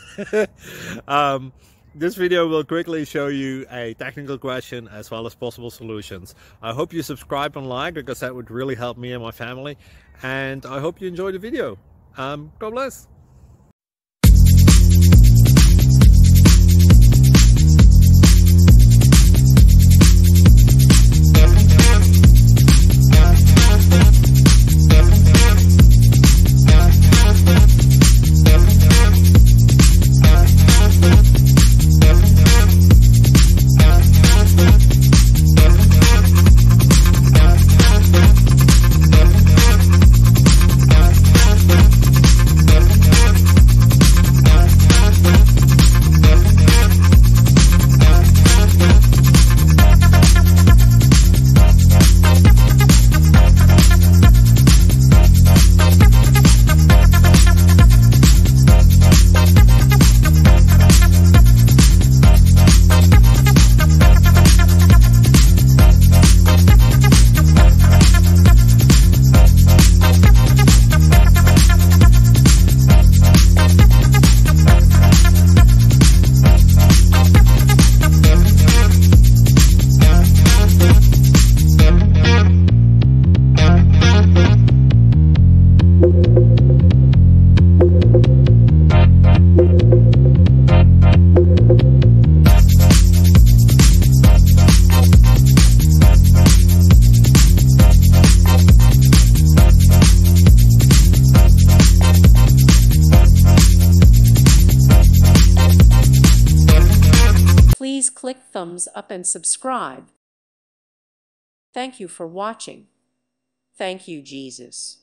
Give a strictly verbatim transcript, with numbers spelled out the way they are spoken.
um, this video will quickly show you a technical question as well as possible solutions. I hope you subscribe and like, because that would really help me and my family. And I hope you enjoy the video. Um, God bless. Please click thumbs up and subscribe. Thank you for watching. Thank you, Jesus.